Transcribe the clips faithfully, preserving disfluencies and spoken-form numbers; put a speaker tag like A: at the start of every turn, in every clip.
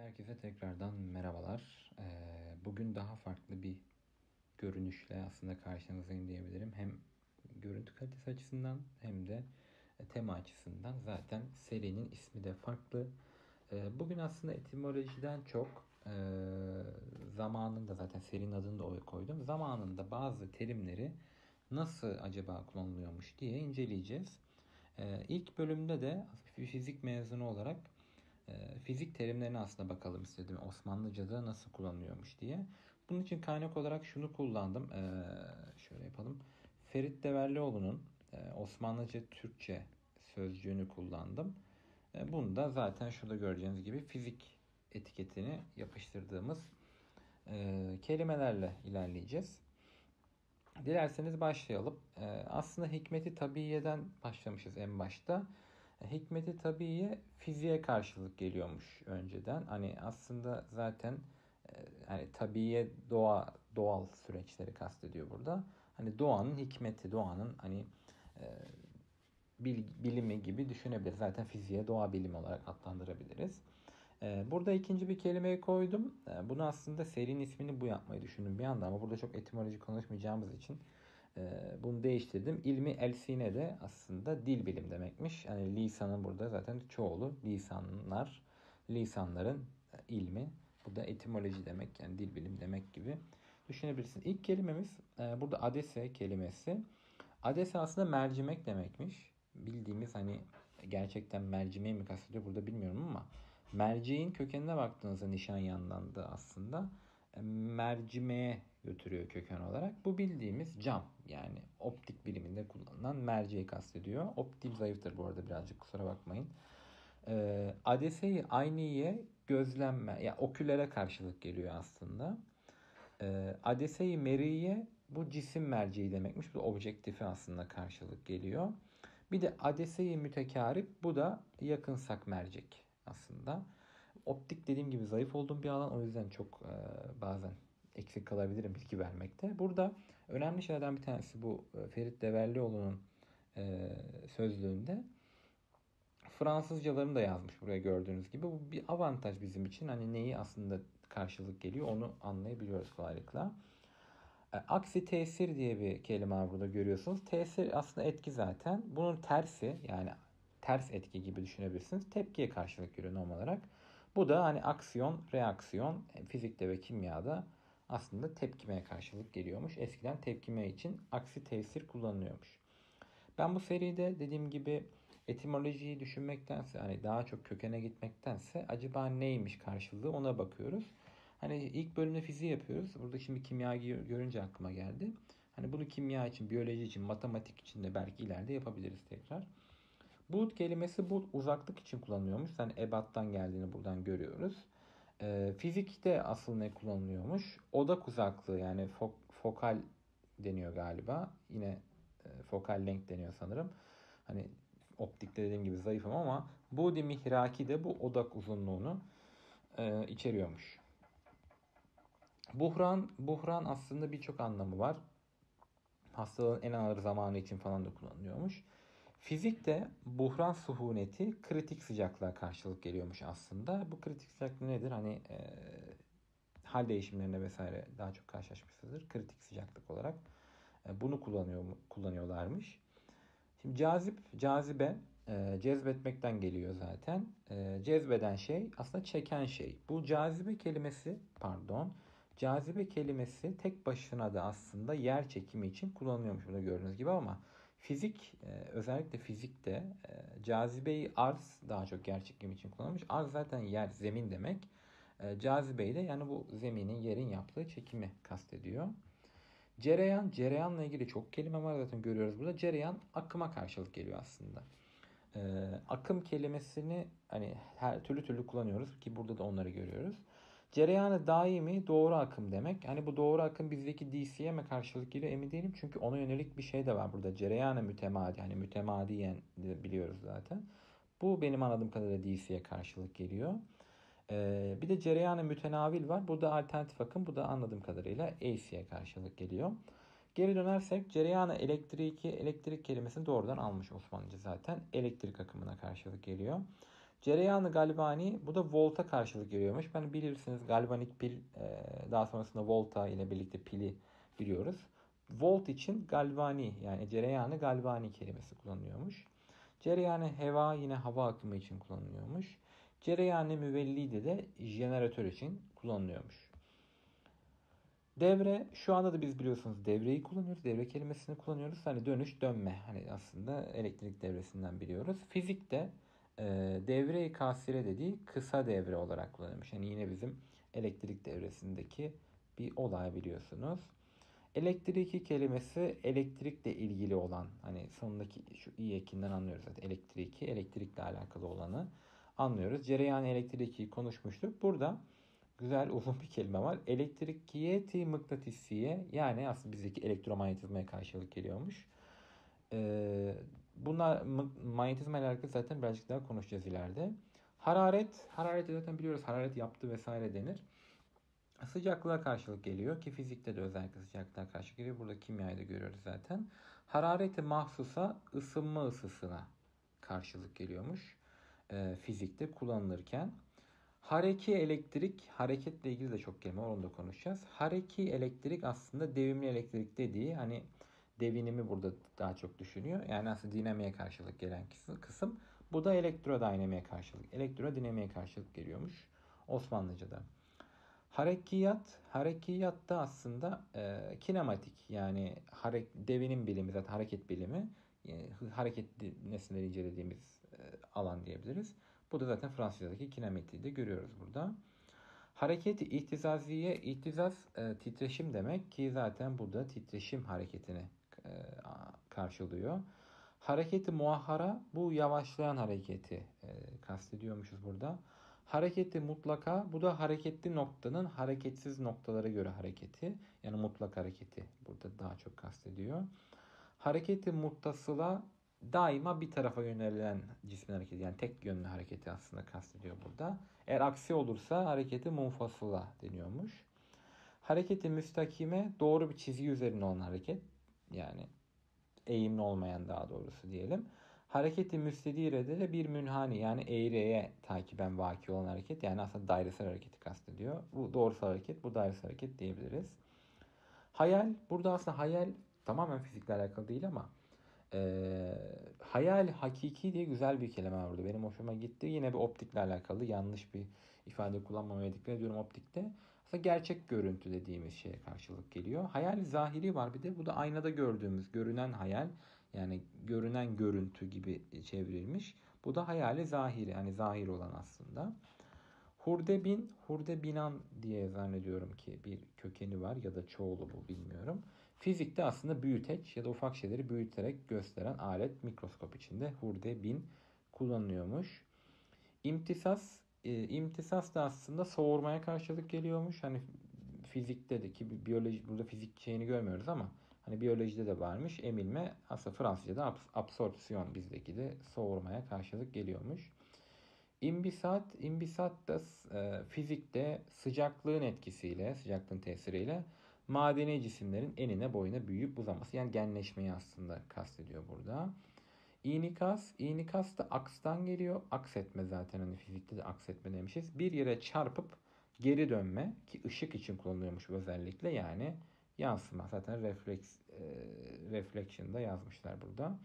A: Herkese tekrardan merhabalar. Ee, bugün daha farklı bir görünüşle aslında karşınızdayım diyebilirim. Hem görüntü kalitesi açısından hem de tema açısından. Zaten serinin ismi de farklı. Ee, bugün aslında etimolojiden çok e, zamanında zaten serinin adını da o koydum. Zamanında bazı terimleri nasıl acaba kullanılıyormuş diye inceleyeceğiz. Ee, ilk bölümde de fizik mezunu olarak e, fizik terimlerine aslında bakalım istedim. Osmanlıca'da nasıl kullanılıyormuş diye. Bunun için kaynak olarak şunu kullandım. E, şöyle yapalım. Ferit Deverlioğlu'nun e, Osmanlıca Türkçe sözcüğünü kullandım. E, bunu da zaten şurada göreceğiniz gibi fizik etiketini yapıştırdığımız e, kelimelerle ilerleyeceğiz. Dilerseniz başlayalım. E, aslında hikmeti tabiyeden başlamışız en başta. Hikmeti tabiiye fiziğe karşılık geliyormuş önceden. Hani aslında zaten e, hani tabiiye doğa doğal süreçleri kastediyor burada. Hani doğanın hikmeti, doğanın hani e, bil, bilimi gibi düşünebiliriz. Zaten fiziğe doğa bilimi olarak adlandırabiliriz. E, burada ikinci bir kelimeyi koydum. E, bunu aslında serinin ismini bu yapmayı düşündüm bir anda ama burada çok etimoloji konuşmayacağımız için bunu değiştirdim. İlmi elsine de aslında dil bilim demekmiş. Yani lisanın burada zaten çoğulu lisanlar, lisanların ilmi. Bu da etimoloji demek, yani dil bilim demek gibi düşünebilirsin. İlk kelimemiz burada adese kelimesi. Adese aslında mercimek demekmiş. Bildiğimiz hani gerçekten mercimeği mi kastediyor burada bilmiyorum ama merceğin kökenine baktığınızda Nişanyan'dan da aslında mercimeğe götürüyor köken olarak. Bu bildiğimiz cam, yani optik biliminde kullanılan merceği kastediyor. Optim zayıftır bu arada, birazcık kusura bakmayın. Ee, Adese-i ayniye gözlenme, ya yani okülere karşılık geliyor aslında. Ee, Adese-i meriye bu cisim merceği demekmiş. Bu objektifi aslında karşılık geliyor. Bir de adese-i mütekarip, bu da yakınsak mercek aslında. Optik dediğim gibi zayıf olduğum bir alan, o yüzden çok e, bazen eksik kalabilirim bilgi vermekte. Burada önemli şeylerden bir tanesi bu e, Ferit Deverlioğlu'nun e, sözlüğünde Fransızcalarını da yazmış buraya gördüğünüz gibi. Bu bir avantaj bizim için. Hani neyi aslında karşılık geliyor onu anlayabiliyoruz kolaylıkla. E, aksi tesir diye bir kelime var burada görüyorsunuz. Tesir aslında etki zaten. Bunun tersi, yani ters etki gibi düşünebilirsiniz. Tepkiye karşılık geliyor normal olarak. Bu da hani aksiyon, reaksiyon fizikte ve kimyada aslında tepkimeye karşılık geliyormuş. Eskiden tepkime için aksi tesir kullanılıyormuş. Ben bu seride dediğim gibi etimolojiyi düşünmektense, hani daha çok kökene gitmektense acaba neymiş karşılığı, ona bakıyoruz. Hani ilk bölümde fiziği yapıyoruz. Burada şimdi kimyayı görünce aklıma geldi. Hani bunu kimya için, biyoloji için, matematik için de belki ileride yapabiliriz tekrar. Buğd kelimesi bu uzaklık için kullanılıyormuş. Yani ebattan geldiğini buradan görüyoruz. E, fizikte asıl ne kullanılıyormuş? Odak uzaklığı, yani fok, fokal deniyor galiba. Yine e, fokal length deniyor sanırım. Hani optikte dediğim gibi zayıfım ama Budi mihraki de bu odak uzunluğunu e, içeriyormuş. Buhran, buhran aslında birçok anlamı var. Hastalığın en ağır zamanı için falan da kullanılıyormuş. Fizikte buhran suhuneti kritik sıcaklığa karşılık geliyormuş aslında. Bu kritik sıcaklık nedir? Hani e, hal değişimlerine vesaire daha çok karşılaşmışızdır. Kritik sıcaklık olarak e, bunu kullanıyor kullanıyorlarmış. Şimdi cazip, cazibe e, cezbetmekten geliyor zaten. E, cezbeden şey aslında çeken şey. Bu cazibe kelimesi, pardon, cazibe kelimesi tek başına da aslında yer çekimi için kullanılıyormuş burada gördüğünüz gibi ama fizik, e, özellikle fizikte e, cazibeyi arz daha çok yer çekimi için kullanılmış. Arz zaten yer, zemin demek. E, cazibeyi de yani bu zeminin, yerin yaptığı çekimi kastediyor. Cereyan, cereyanla ilgili çok kelime var zaten görüyoruz burada. Cereyan akıma karşılık geliyor aslında. Ee, akım kelimesini hani her türlü türlü kullanıyoruz ki burada da onları görüyoruz. Cereyanı daimi doğru akım demek. Hani bu doğru akım bizdeki D C'ye mi karşılık geliyor emin değilim. Çünkü ona yönelik bir şey de var burada. Cereyanı mütemadi, hani mütemadiyen biliyoruz zaten. Bu benim anladığım kadarıyla D C'ye karşılık geliyor. Ee, bir de cereyanı mütenavil var. Bu da alternatif akım. Bu da anladığım kadarıyla A C'ye karşılık geliyor. Geri dönersek cereyanı elektriki, elektrik kelimesini doğrudan almış Osmanlıca zaten. Elektrik akımına karşılık geliyor. Cereyanı galvani, bu da volta karşılık geliyormuş. Ben bilirsiniz galvanik pil, daha sonrasında volta ile birlikte pili biliyoruz. Volt için galvani, yani cereyanı galvani kelimesi kullanılıyormuş. Cereyanı heva yine hava akımı için kullanılıyormuş. Cereyanı müvellidi de jeneratör için kullanılıyormuş. Devre, şu anda da biz biliyorsunuz devreyi kullanıyoruz. Devre kelimesini kullanıyoruz. Hani dönüş, dönme. Hani aslında elektrik devresinden biliyoruz. Fizikte e, devre-i kasire dediği kısa devre olarak kullanılmış. Yani yine bizim elektrik devresindeki bir olay biliyorsunuz. Elektriki kelimesi elektrikle ilgili olan, hani sonundaki şu i ekinden anlıyoruz zaten, elektriki, elektrikle alakalı olanı anlıyoruz. Cereyan elektriki konuşmuştuk. Burada güzel uzun bir kelime var. Elektrikiyeti mıknatısiye, yani aslında bizdeki elektromanyetizmaya karşılık geliyormuş. Ee, bunlar manyetizma ile alakalı zaten birazcık daha konuşacağız ileride. Hararet, hararet zaten biliyoruz, hararet yaptı vesaire denir. Sıcaklığa karşılık geliyor ki fizikte de özellikle sıcaklığa karşılık geliyor. Burada kimyayı da görüyoruz zaten. Harareti mahsusa ısınma ısısına karşılık geliyormuş. E, fizikte kullanılırken. Hareki elektrik, hareketle ilgili de çok kelime var, onu da konuşacağız. Hareki elektrik aslında devimli elektrik dediği, hani devinimi burada daha çok düşünüyor. Yani aslında dinamiğe karşılık gelen kısım. Bu da elektrodinamiğe karşılık, elektrodinamiğe karşılık geliyormuş Osmanlıca'da. Harekiyat, harekiyat da aslında e, kinematik, yani harek, devinim bilimi, zaten hareket bilimi, e, hareketli nesneleri incelediğimiz e, alan diyebiliriz. Bu da zaten Fransızca'daki kinematiği de görüyoruz burada. Hareketi ihtizaziye, ihtizaz e, titreşim demek ki zaten burada titreşim hareketini e, karşılıyor. Hareketi muahhara, bu yavaşlayan hareketi e, kastediyormuşuz burada. Hareketi mutlaka, bu da hareketli noktanın hareketsiz noktalara göre hareketi. Yani mutlak hareketi burada daha çok kastediyor. Hareketi muttasıla, daima bir tarafa yönelen cismin hareketi, yani tek yönlü hareketi aslında kastediyor burada. Eğer aksi olursa hareketi munfasıla deniyormuş. Hareketi müstakime, doğru bir çizgi üzerine olan hareket. Yani eğimli olmayan, daha doğrusu diyelim. Hareketi müstedirede de bir münhani, yani eğriye takiben vaki olan hareket. Yani aslında dairesel hareketi kastediyor. Bu doğrusal hareket, bu dairesel hareket diyebiliriz. Hayal, burada aslında hayal tamamen fizikle alakalı değil ama e, hayal hakiki diye güzel bir kelime var burada. Benim hoşuma gitti. Yine bir optikle alakalı, yanlış bir ifade kullanmamaya dikkat ediyorum optikte. Aslında gerçek görüntü dediğimiz şeye karşılık geliyor. Hayal zahiri var bir de. Bu da aynada gördüğümüz, görünen hayal. Yani görünen görüntü gibi çevrilmiş. Bu da hayali zahiri, yani zahir olan aslında. Hurdebin, hurdebinan diye zannediyorum ki bir kökeni var ya da çoğulu, bu bilmiyorum. Fizikte aslında büyüteç ya da ufak şeyleri büyüterek gösteren alet, mikroskop içinde hurdebin kullanılıyormuş. İmtisas, e, imtisas da aslında soğurmaya karşılık geliyormuş. Hani fizikte de ki biyoloji, burada fizik şeyini görmüyoruz ama hani biyolojide de varmış. Emilme aslında Fransızca'da abs- absorpsiyon, bizdeki de soğurmaya karşılık geliyormuş. İmbisat, imbisat da e, fizikte sıcaklığın etkisiyle, sıcaklığın tesiriyle madeni cisimlerin enine boyuna büyüyüp uzaması. Yani genleşmeyi aslında kastediyor burada. İnikas, inikas da akstan geliyor. Aksetme, zaten hani fizikte de aksetme demişiz. Bir yere çarpıp geri dönme, ki ışık için kullanılıyormuş özellikle, yani yansıma. Zaten refleks, e, reflection'da yazmışlar burada.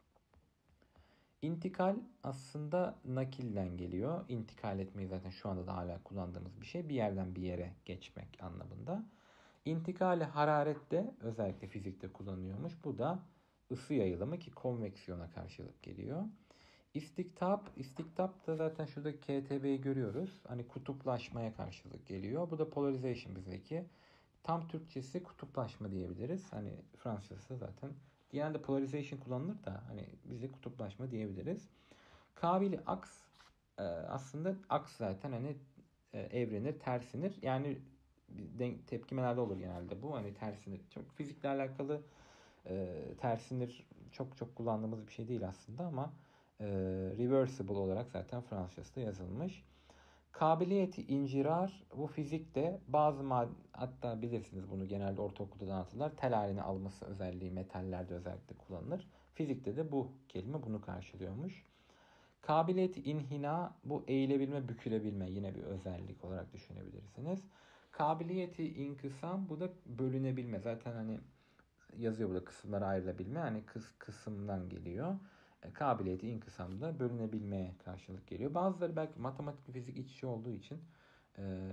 A: İntikal aslında nakilden geliyor. İntikal etmeyi zaten şu anda da hala kullandığımız bir şey. Bir yerden bir yere geçmek anlamında. İntikali hararette özellikle fizikte kullanıyormuş. Bu da ısı yayılımı, ki konveksiyona karşılık geliyor. İstiktap, istiktap da zaten şurada K T B'yi görüyoruz. Hani kutuplaşmaya karşılık geliyor. Bu da polarization bizdeki. Tam Türkçesi kutuplaşma diyebiliriz. Hani Fransızcası zaten genelde polarization kullanılır da hani biz de kutuplaşma diyebiliriz. Kabili aks, e, aslında aks zaten hani e, evrenir, tersinir. Yani denk, tepkimelerde olur genelde bu. Hani tersinir. Çok fizikle alakalı e, tersinir çok çok kullandığımız bir şey değil aslında ama e, reversible olarak zaten Fransızcası da yazılmış. Kabiliyeti incirar, bu fizikte bazı mad hatta bilirsiniz bunu, genelde ortaokulda da anlatırlar. Tel halini alması özelliği metallerde özellikle kullanılır. Fizikte de bu kelime bunu karşılıyormuş. Kabiliyeti inhina, bu eğilebilme, bükülebilme, yine bir özellik olarak düşünebilirsiniz. Kabiliyeti inkısam, bu da bölünebilme. Zaten hani yazıyor burada, kısımlara ayrılabilme. Hani kıs, kısımdan geliyor. E, kabiliyeti inkısam da bölünebilmeye karşılık geliyor. Bazıları belki matematik ve fizik iç içe olduğu için e,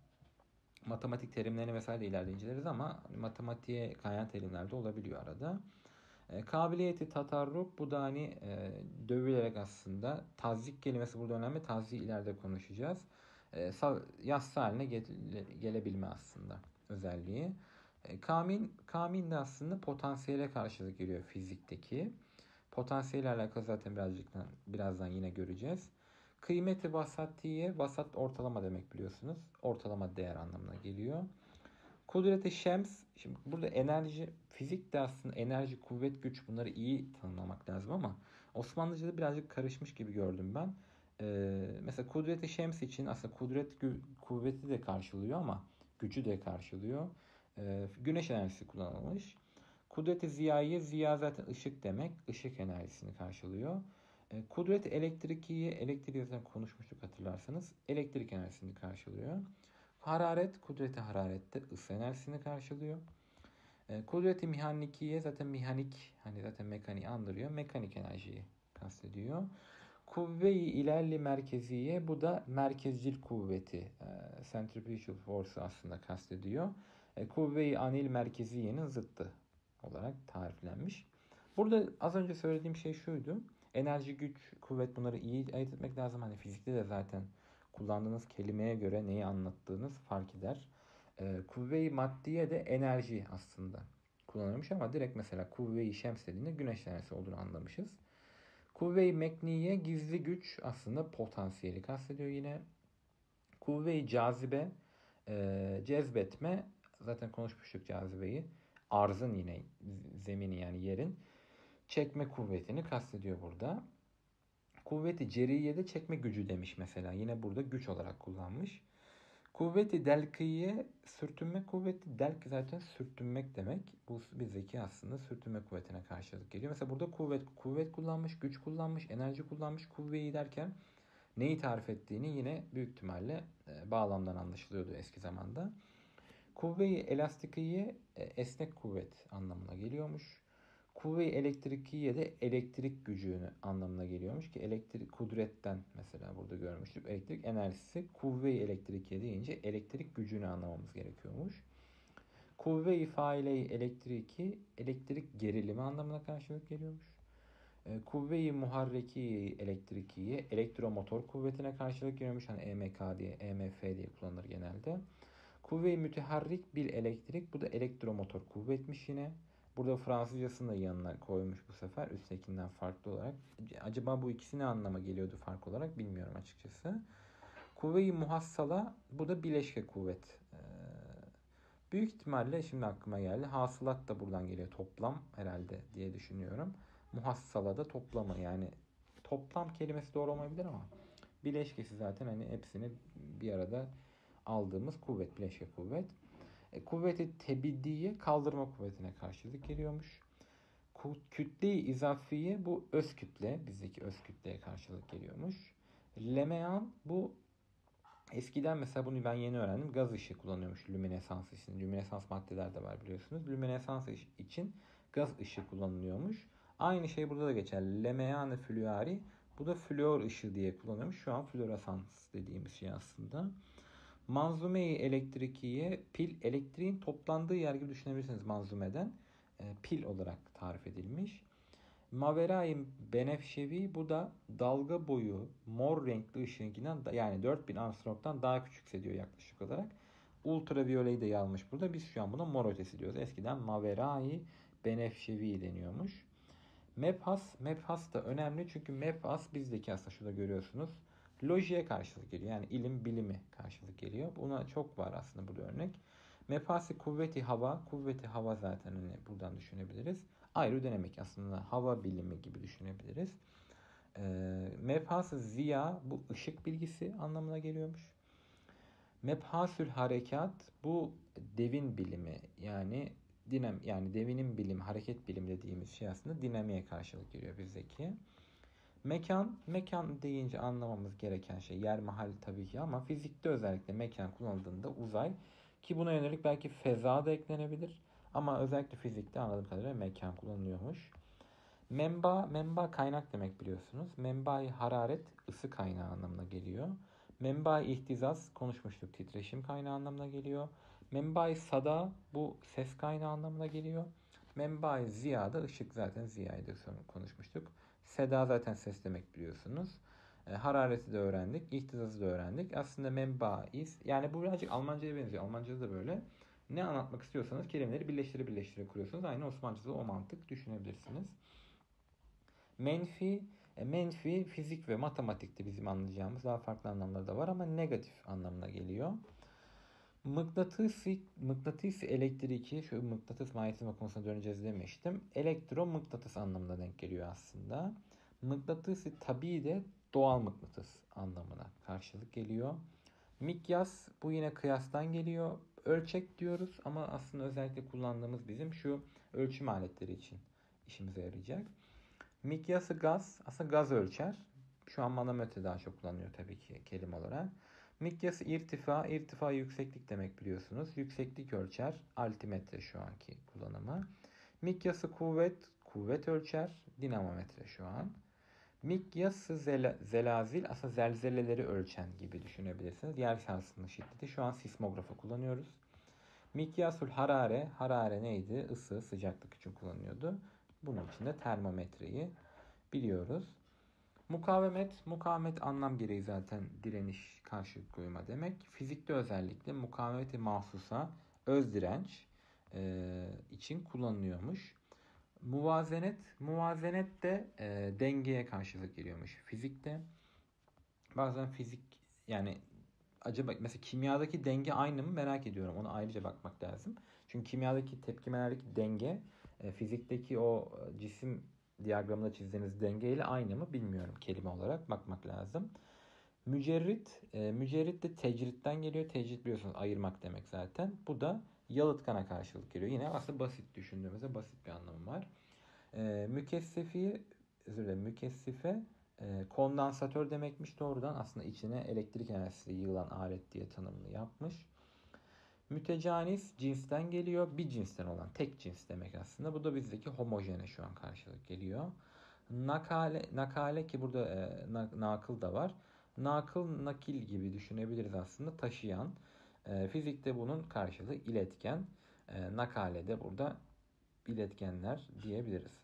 A: matematik terimlerini vesaire de ileride inceleriz ama matematiğe kayan terimler de olabiliyor arada. E, kabiliyeti tatarruk, bu da hani e, dövülerek aslında, tazyik kelimesi burada önemli. Tazyiği ileride konuşacağız. E, yassı haline gele, gelebilme aslında özelliği. E, kamin, kamin de aslında potansiyele karşılık geliyor fizikteki. Potansiyelle alakalı zaten birazcık birazdan yine göreceğiz. Kıymeti vasatiye, vasat ortalama demek biliyorsunuz. Ortalama değer anlamına geliyor. Kudret-i şems, şimdi burada enerji, fizik de aslında enerji, kuvvet, güç, bunları iyi tanımlamak lazım ama Osmanlıca'da birazcık karışmış gibi gördüm ben. Ee, mesela kudret-i şems için aslında kudret kuvveti de karşılıyor ama gücü de karşılıyor. Ee, güneş enerjisi kullanılmış. Kudret-i ziyayı, ziya zaten ışık demek. Işık enerjisini karşılıyor. Ee, kudret-i elektrikiyi, elektriği zaten konuşmuştuk hatırlarsanız. Elektrik enerjisini karşılıyor. Hararet, kudreti hararette ısı enerjisini karşılıyor. E, kudreti mihanikiye, zaten mihanik, hani zaten mekaniği andırıyor. Mekanik enerjiyi kastediyor. Kuvve-i ilerli merkeziye, bu da merkezcil kuvveti, e, centrifugal force aslında kastediyor. E, kuvve-i anil merkeziyenin zıttı olarak tariflenmiş. Burada az önce söylediğim şey şuydu. Enerji, güç, kuvvet, bunları iyi ayırt etmek lazım. Hani fizikte de zaten kullandığınız kelimeye göre neyi anlattığınız fark eder. E, kuvve-i maddiye de enerji aslında kullanılmış ama direkt mesela kuvve-i şems dediğinde güneş enerjisi olduğunu anlamışız. Kuvve-i mekniye, gizli güç, aslında potansiyeli kastediyor yine. Kuvve-i cazibe, e, cezbetme, zaten konuşmuştuk cazibeyi. Arzın, yine zemini yani yerin çekme kuvvetini kastediyor burada. Kuvveti ceriyede çekme gücü demiş mesela. Yine burada güç olarak kullanmış. Kuvveti delkiye, sürtünme kuvveti. Delk zaten sürtünmek demek. Bu bizdeki aslında sürtünme kuvvetine karşılık geliyor. Mesela burada kuvvet kuvvet kullanmış, güç kullanmış, enerji kullanmış. Kuvveyi derken neyi tarif ettiğini yine büyük ihtimalle e, bağlamdan anlaşılıyordu eski zamanda. Kuvve-i elastikiye, e, esnek kuvvet anlamına geliyormuş. Kuvve-i elektrikiye de elektrik gücünü anlamına geliyormuş ki elektrik kudretten mesela burada görmüştük. Elektrik enerjisi, kuvve-i elektrikiye deyince elektrik gücünü anlamamız gerekiyormuş. Kuvve-i faile-i elektriki, elektrik gerilimi anlamına karşılık geliyormuş. E, Kuvve-i muharreki elektrikiye, elektromotor kuvvetine karşılık geliyormuş. Hani E M K diye, E M F diye kullanılır genelde. Kuvve-i müteharrik bir elektrik. Bu da elektromotor kuvvetmiş yine. Burada Fransızcasını da yanına koymuş bu sefer. Üsttekinden farklı olarak. Acaba bu ikisi ne anlama geliyordu fark olarak bilmiyorum açıkçası. Kuvve-i muhassala, bu da bileşke kuvvet. Ee, büyük ihtimalle şimdi aklıma geldi. Hasılat da buradan geliyor. Toplam herhalde diye düşünüyorum. Muhassala da toplamı, yani toplam kelimesi doğru olmayabilir ama bileşkesi zaten hani hepsini bir arada aldığımız kuvvet, bileşke kuvvet. E, kuvveti tebiddiye, kaldırma kuvvetine karşılık geliyormuş. Kütle-i izafiye, bu öz kütle, bizdeki öz kütleye karşılık geliyormuş. Lemean, bu eskiden mesela bunu ben yeni öğrendim. Gaz ışığı kullanıyormuş lüminesans için. Lüminesans maddeler de var biliyorsunuz. Lüminesans için gaz ışığı kullanılıyormuş. Aynı şey burada da geçer. Lemeane flüari, bu da flüor ışığı diye kullanıyormuş. Şu an floresans dediğimiz şey aslında. Manzume-i elektrikiye, pil, elektriğin toplandığı yer gibi düşünebilirsiniz manzumeden. E, pil olarak tarif edilmiş. Mavera-i benefşevi, bu da dalga boyu mor renkli ışığınkinden, yani dört bin Armstrong'dan daha küçük hissediyor yaklaşık olarak. Ultraviyoleyi de yazmış burada. Biz şu an buna mor ötesi diyoruz. Eskiden Mavera-i benefşevi deniyormuş. Mebhas, mebhas da önemli çünkü mebhas bizdeki aslında şurada görüyorsunuz. Lojiye karşılık geliyor. Yani ilim, bilimi karşılık geliyor. Buna çok var aslında burada örnek. Mebhası kuvveti hava. Kuvveti hava zaten hani buradan düşünebiliriz. Aerodinamik aslında hava bilimi gibi düşünebiliriz. E, mebhası ziya, bu ışık bilgisi anlamına geliyormuş. Mebhasül harekat, bu devin bilimi, yani dinam, yani devinin bilimi, hareket bilimi dediğimiz şey aslında dinamiğe karşılık geliyor bizdeki. Mekan, mekan deyince anlamamız gereken şey yer mahal tabii ki ama fizikte özellikle mekan kullanıldığında uzay ki buna yönelik belki feza da eklenebilir ama özellikle fizikte anladığım kadarıyla mekan kullanılıyormuş. Menba, menba kaynak demek biliyorsunuz. Menba-i hararet ısı kaynağı anlamına geliyor. Menba-i ihtizaz konuşmuştuk titreşim kaynağı anlamına geliyor. Menba-i sada bu ses kaynağı anlamına geliyor. Menba-i ziya da ışık zaten ziyaydı konuşmuştuk. Seda zaten ses demek biliyorsunuz. E, harareti de öğrendik. İhtizazı da öğrendik. Aslında menba-i yani bu birazcık Almanca'ya benziyor. Almanca'da da böyle. Ne anlatmak istiyorsanız kelimeleri birleştire birleştire kuruyorsunuz. Aynı Osmanlıca'da o mantık düşünebilirsiniz. Menfi, e, menfi fizik ve matematikte bizim anlayacağımız daha farklı anlamları da var ama negatif anlamına geliyor. Mıknatısi, mıknatısi elektriki, şu mıknatıs manyetizma konusuna döneceğiz demiştim. Elektromıknatıs anlamına denk geliyor aslında. Mıknatısi tabii de doğal mıknatıs anlamına karşılık geliyor. Mikyas bu yine kıyastan geliyor. Ölçek diyoruz ama aslında özellikle kullandığımız bizim şu ölçüm aletleri için işimize yarayacak. Mikyası gaz. Aslında gaz ölçer. Şu an manometre daha çok kullanılıyor tabii ki kelime olarak. Mikyası irtifa. İrtifa yükseklik demek biliyorsunuz. Yükseklik ölçer. Altimetre şu anki kullanımı. Mikyası kuvvet. Kuvvet ölçer. Dinamometre şu an. Mikyası zel zelazil aslında zelzeleleri ölçen gibi düşünebilirsiniz. Yer sarsıntısı şiddeti. Şu an sismografı kullanıyoruz. Mikyasul harare. Harare neydi? Isı, sıcaklık için kullanıyordu. Bunun için de termometreyi biliyoruz. Mukavemet, mukavemet anlam gereği zaten direniş, karşılık koyma demek. Fizikte özellikle mukavemeti mahsusa, öz direnç e, için kullanılıyormuş. Muvazenet, muvazenet de e, dengeye karşılık geliyormuş fizikte. Bazen fizik yani acaba mesela kimyadaki denge aynı mı merak ediyorum. Ona ayrıca bakmak lazım. Çünkü kimyadaki tepkimelerdeki denge e, fizikteki o cisim diyagramında çizdiğiniz dengeyle aynı mı bilmiyorum kelime olarak bakmak lazım. Mücerrit, e, mücerrit de tecritten geliyor. Tecrit biliyorsunuz ayırmak demek zaten. Bu da yalıtkana karşılık geliyor. Yine aslında basit düşündüğümüzde basit bir anlamı var. E, mükessefi, özür dilerim, mükessife e, kondansatör demekmiş doğrudan. Aslında içine elektrik enerjisi yığılan alet diye tanımını yapmış. Mütecanis cinsten geliyor. Bir cinsten olan tek cins demek aslında. Bu da bizdeki homojene şu an karşılık geliyor. Nakale, nakale ki burada e, na, nakıl da var. Nakıl nakil gibi düşünebiliriz aslında taşıyan. E, fizikte bunun karşılığı iletken. E, nakale de burada iletkenler diyebiliriz.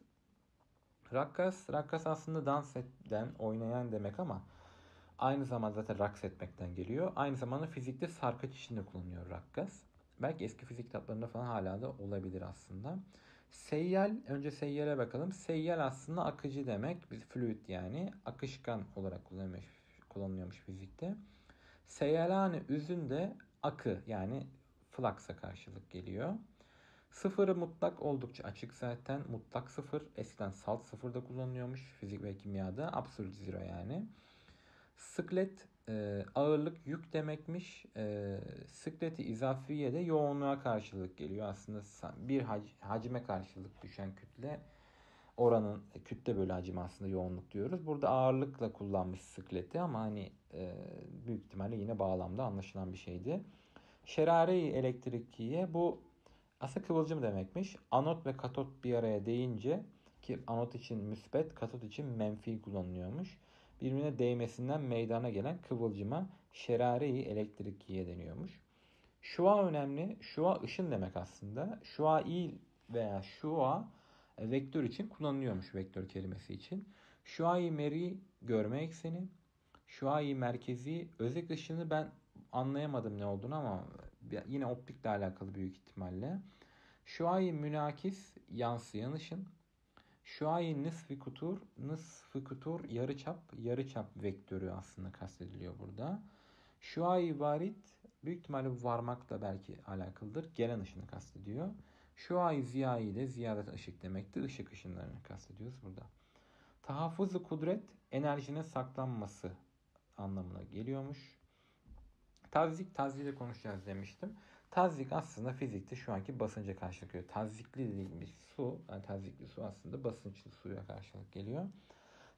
A: Rakkas, rakkas aslında dans eden, oynayan demek ama aynı zamanda zaten raks etmekten geliyor. Aynı zamanda fizikte sarkaç içinde kullanılıyor rakkas. Belki eski fizik kitaplarında falan hala da olabilir aslında. Seyyal, önce seyyale bakalım. Seyyal aslında akıcı demek. Biz fluid yani akışkan olarak kullanılmış, kullanılıyormuş fizikte. Seyyalani üzün de akı yani flux'a karşılık geliyor. Sıfırı mutlak oldukça açık zaten. Mutlak sıfır. Eskiden salt sıfır da kullanılıyormuş fizik ve kimyada. Absolute zero yani. Sıklet e, ağırlık yük demekmiş. E, sıkleti izafiye de yoğunluğa karşılık geliyor. Aslında bir hac- hacime karşılık düşen kütle oranın e, kütle bölü hacim aslında yoğunluk diyoruz. Burada ağırlıkla kullanmış sıkleti ama hani e, büyük ihtimalle yine bağlamda anlaşılan bir şeydi. Şerare-i elektrikiye bu aslında kıvılcım demekmiş. Anot ve katot bir araya değince ki anot için müsbet, katot için menfi kullanılıyormuş. Birbirine değmesinden meydana gelen kıvılcıma şerare-i elektrikiye deniyormuş. Şua önemli. Şua ışın demek aslında. Şuai veya şua vektör için kullanılıyormuş vektör kelimesi için. Şuai meri görme ekseni. Şuai merkezi özek ışını ben anlayamadım ne olduğunu ama yine optikle alakalı büyük ihtimalle. Şuai münakis yansıyan ışın. Şuai nısfi kutur, nısfi kutur yarıçap, yarıçap vektörü aslında kastediliyor burada. Şuai varit büyük ihtimalle varmakla belki alakalıdır. Gelen ışını kastediyor. Şuai ziyai de ziyadet ışık demekti. Işık ışınlarını kastediyoruz burada. Tahaffuz-u kudret enerjinin saklanması anlamına geliyormuş. Tazik, tazikle konuşacağız demiştim. Tazik aslında fizikte şu anki basınca karşılık geliyor. Tazikli dediğimiz su, yani tazikli su aslında basınçlı suya karşılık geliyor.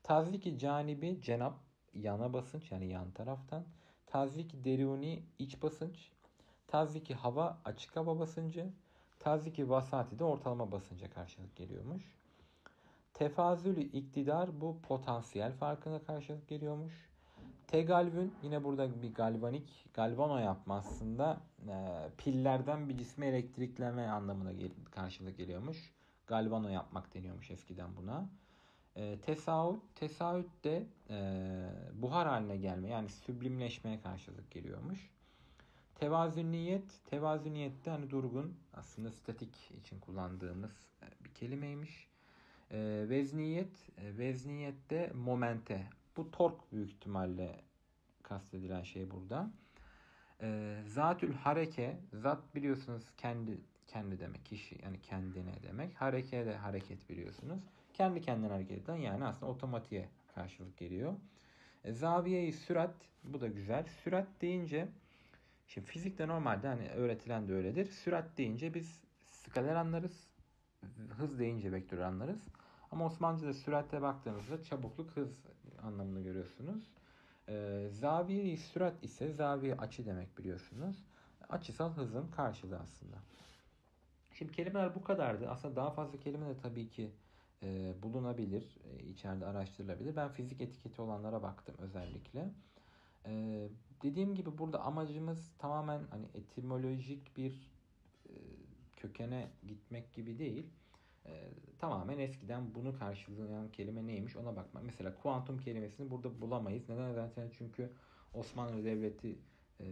A: Tazik-i canibi cenap yana basınç yani yan taraftan. Tazik-i deruni iç basınç. Tazik-i hava açık hava basıncı. Tazik-i vasati de ortalama basınca karşılık geliyormuş. Tefazülü iktidar bu potansiyel farkına karşılık geliyormuş. Tegalvün yine burada bir galvanik, galvano yapma aslında e, pillerden bir cisme elektrikleme anlamına gel- karşılık geliyormuş. Galvano yapmak deniyormuş eskiden buna. E, tesaüt, tesaüt de e, buhar haline gelme yani süblimleşmeye karşılık geliyormuş. Tevazüniyet, tevazüniyet de hani durgun aslında statik için kullandığımız bir kelimeymiş. E, vezniyet, e, vezniyet de momente. Bu tork büyük ihtimalle kastedilen şey burada. E, zatül hareke, zat biliyorsunuz kendi kendi demek, kişi yani kendine demek. Hareke de hareket biliyorsunuz. Kendi kendine hareket eden yani aslında otomatiğe karşılık geliyor. E, zaviye-i sürat, bu da güzel. Sürat deyince, şimdi fizikte normalde hani öğretilen de öyledir. Sürat deyince biz skaler anlarız. Hız deyince vektör anlarız. Ama Osmanlıca'da süratte baktığınızda çabukluk, hız anlamını görüyorsunuz. Ee, zaviye-i sürat ise zaviye açı demek biliyorsunuz. Açısal hızın karşılığı aslında. Şimdi kelimeler bu kadardı. Aslında daha fazla kelime de tabii ki e, bulunabilir. E, içeride araştırılabilir. Ben fizik etiketi olanlara baktım özellikle. E, dediğim gibi burada amacımız tamamen hani etimolojik bir e, kökene gitmek gibi değil. E, tamamen eskiden bunu karşılayan kelime neymiş ona bakmak. Mesela kuantum kelimesini burada bulamayız. Neden? Zaten çünkü Osmanlı Devleti e,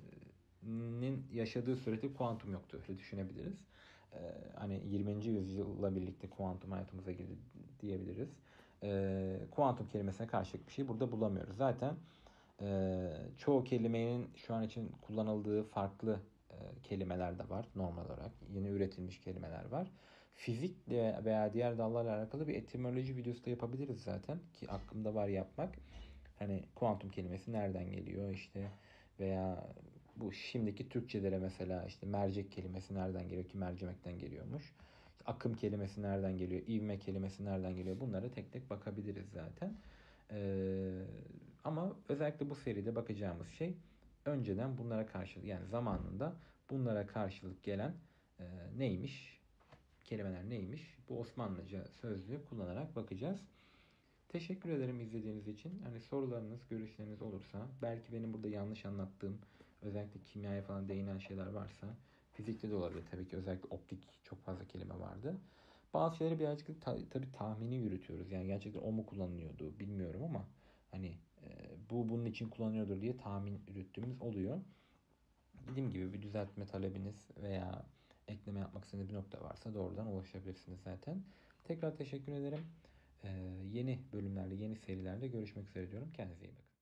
A: nin yaşadığı sürede kuantum yoktu. Öyle düşünebiliriz. Ee, hani yirminci yüzyılla birlikte kuantum hayatımıza girdi diyebiliriz. Ee, kuantum kelimesine karşılık bir şey burada bulamıyoruz. Zaten e, çoğu kelimenin şu an için kullanıldığı farklı e, kelimeler de var normal olarak. Yeni üretilmiş kelimeler var. Fizikle veya diğer dallarla alakalı bir etimoloji videosu da yapabiliriz zaten. Ki aklımda var yapmak. Hani kuantum kelimesi nereden geliyor işte veya bu şimdiki Türkçelere mesela işte mercek kelimesi nereden geliyor ki mercimekten geliyormuş. İşte akım kelimesi nereden geliyor, ivme kelimesi nereden geliyor bunlara tek tek bakabiliriz zaten. Ee, ama özellikle bu seride bakacağımız şey önceden bunlara karşılık yani zamanında bunlara karşılık gelen e, neymiş, kelimeler neymiş bu Osmanlıca sözlüğü kullanarak bakacağız. Teşekkür ederim izlediğiniz için. Hani sorularınız, görüşleriniz olursa, belki benim burada yanlış anlattığım, özellikle kimyaya falan değinen şeyler varsa, fizikte de olabilir tabii ki. Özellikle optik çok fazla kelime vardı. Bazı şeyleri birazcık ta, tabii tahmini yürütüyoruz. Yani gerçekten o mu kullanılıyordu bilmiyorum ama hani e, bu bunun için kullanıyordur diye tahmin yürüttüğümüz oluyor. Dediğim gibi bir düzeltme talebiniz veya ekleme yapmak istediğiniz bir nokta varsa doğrudan ulaşabilirsiniz zaten. Tekrar teşekkür ederim. Ee, yeni bölümlerde, yeni serilerde görüşmek üzere diyorum. Kendinize iyi bakın.